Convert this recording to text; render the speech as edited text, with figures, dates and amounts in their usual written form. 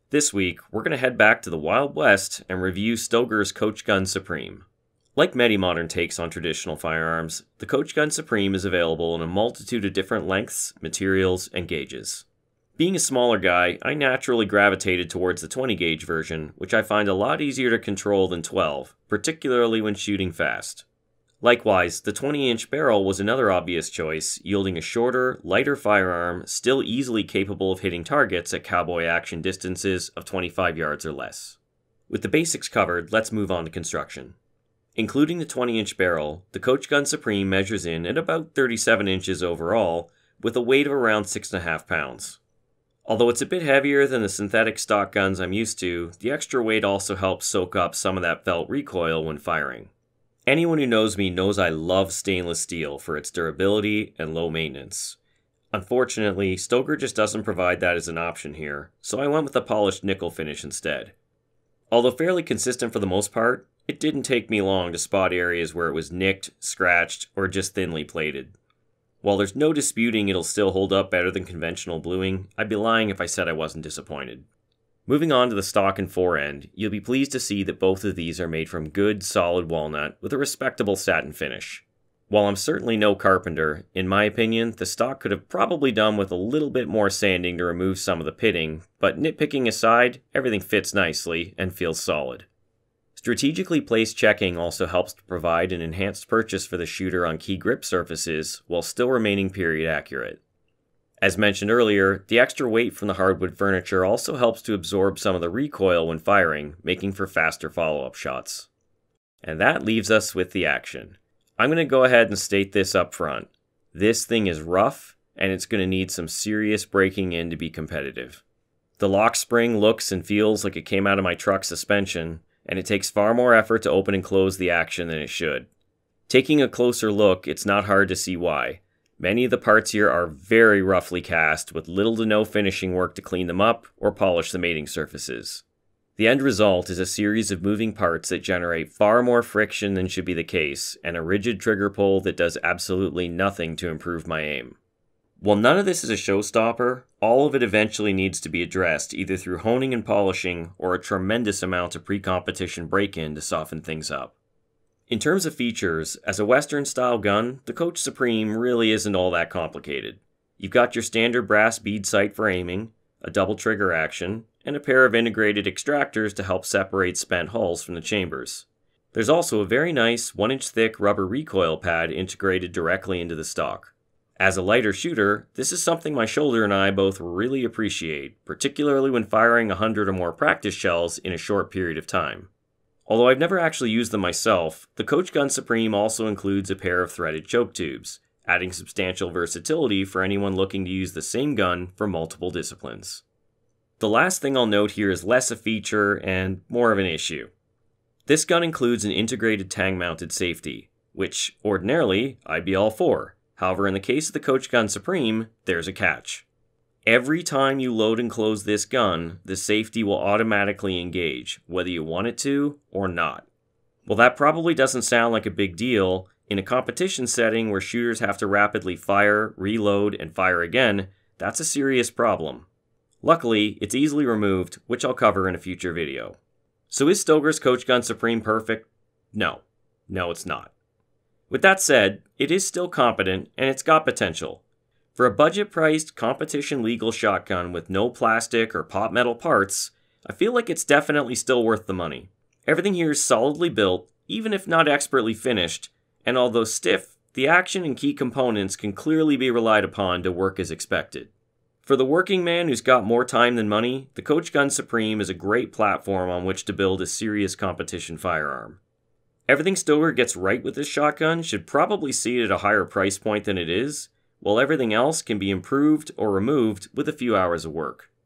This week, we're going to head back to the Wild West and review Stoeger's Coach Gun Supreme. Like many modern takes on traditional firearms, the Coach Gun Supreme is available in a multitude of different lengths, materials, and gauges. Being a smaller guy, I naturally gravitated towards the 20 gauge version, which I find a lot easier to control than 12, particularly when shooting fast. Likewise, the 20-inch barrel was another obvious choice, yielding a shorter, lighter firearm still easily capable of hitting targets at cowboy action distances of 25 yards or less. With the basics covered, let's move on to construction. Including the 20-inch barrel, the Coach Gun Supreme measures in at about 37 inches overall, with a weight of around 6.5 pounds. Although it's a bit heavier than the synthetic stock guns I'm used to, the extra weight also helps soak up some of that felt recoil when firing. Anyone who knows me knows I love stainless steel for its durability and low maintenance. Unfortunately, Stoeger just doesn't provide that as an option here, so I went with a polished nickel finish instead. Although fairly consistent for the most part, it didn't take me long to spot areas where it was nicked, scratched, or just thinly plated. While there's no disputing it'll still hold up better than conventional bluing, I'd be lying if I said I wasn't disappointed. Moving on to the stock and forend, you'll be pleased to see that both of these are made from good, solid walnut with a respectable satin finish. While I'm certainly no carpenter, in my opinion, the stock could have probably done with a little bit more sanding to remove some of the pitting, but nitpicking aside, everything fits nicely and feels solid. Strategically placed checking also helps to provide an enhanced purchase for the shooter on key grip surfaces while still remaining period accurate. As mentioned earlier, the extra weight from the hardwood furniture also helps to absorb some of the recoil when firing, making for faster follow-up shots. And that leaves us with the action. I'm going to go ahead and state this up front. This thing is rough, and it's going to need some serious breaking in to be competitive. The lock spring looks and feels like it came out of my truck suspension, and it takes far more effort to open and close the action than it should. Taking a closer look, it's not hard to see why. Many of the parts here are very roughly cast, with little to no finishing work to clean them up or polish the mating surfaces. The end result is a series of moving parts that generate far more friction than should be the case, and a rigid trigger pull that does absolutely nothing to improve my aim. While none of this is a showstopper, all of it eventually needs to be addressed either through honing and polishing or a tremendous amount of pre-competition break-in to soften things up. In terms of features, as a Western-style gun, the Coach Supreme really isn't all that complicated. You've got your standard brass bead sight for aiming, a double trigger action, and a pair of integrated extractors to help separate spent hulls from the chambers. There's also a very nice 1-inch thick rubber recoil pad integrated directly into the stock. As a lighter shooter, this is something my shoulder and I both really appreciate, particularly when firing 100 or more practice shells in a short period of time. Although I've never actually used them myself, the Coach Gun Supreme also includes a pair of threaded choke tubes, adding substantial versatility for anyone looking to use the same gun for multiple disciplines. The last thing I'll note here is less a feature and more of an issue. This gun includes an integrated tang-mounted safety, which, ordinarily, I'd be all for. However, in the case of the Coach Gun Supreme, there's a catch. Every time you load and close this gun, the safety will automatically engage, whether you want it to or not. Well, that probably doesn't sound like a big deal. In a competition setting where shooters have to rapidly fire, reload, and fire again, that's a serious problem. Luckily, it's easily removed, which I'll cover in a future video. So is Stoeger's Coach Gun Supreme perfect? No. No, it's not. With that said, it is still competent, and it's got potential. For a budget-priced, competition-legal shotgun with no plastic or pot metal parts, I feel like it's definitely still worth the money. Everything here is solidly built, even if not expertly finished, and although stiff, the action and key components can clearly be relied upon to work as expected. For the working man who's got more time than money, the Coach Gun Supreme is a great platform on which to build a serious competition firearm. Everything Stoeger gets right with this shotgun should probably see it at a higher price point than it is, while everything else can be improved or removed with a few hours of work.